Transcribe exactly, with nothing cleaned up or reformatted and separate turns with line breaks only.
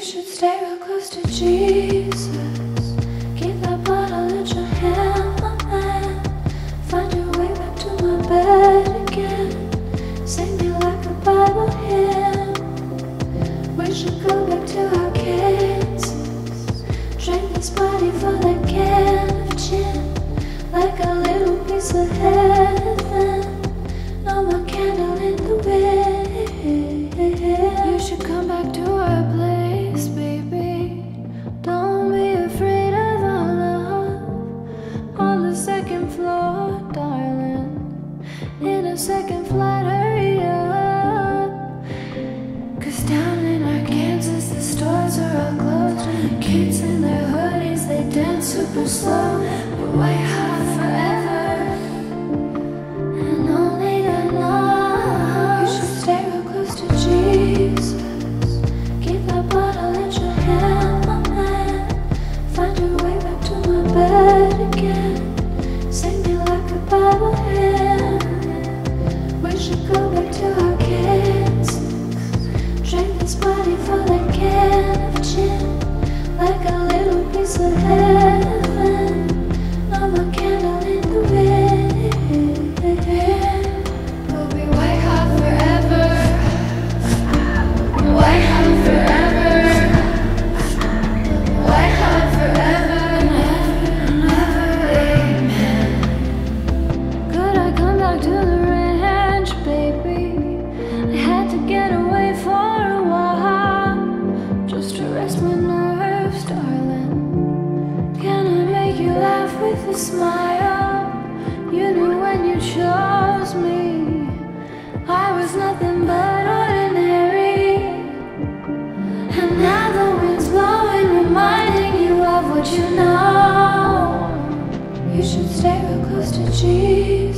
should stay real close to Jesus. Keep that bottle in your hand, my man. Find your way back to my bed again. Sing me like a Bible hymn. We should go back to our Kansas. Drink this body for the can of gin, like a little piece of heaven. No more candle in the wind. You should come back to our place, baby. Don't be afraid of our love. On the second floor, darling. In a second flight, hurry up. Cause down in Arkansas, the stores are all closed. Kids in their hoodies, they dance super slow. But white hot forever, and only the night. You should stay real close to Jesus. Keep that bottle in your hand, my man. Find your way back to my bed again. Sing me like a Bible hymn. We should go back to our Kansas. Drink this body for the can of gin, like a little piece of heaven. No more candle in the wind. We'll be white hot forever. White hot forever. White hot forever and ever and ever. Amen. Could I come back to the ranch, baby? I had to get away for a while, just to rest my nerves, darling. Can I make you laugh with a smile? You knew when you chose me I was nothing but ordinary. And now the wind's blowing, reminding you of what you know. You should stay real close to Jesus.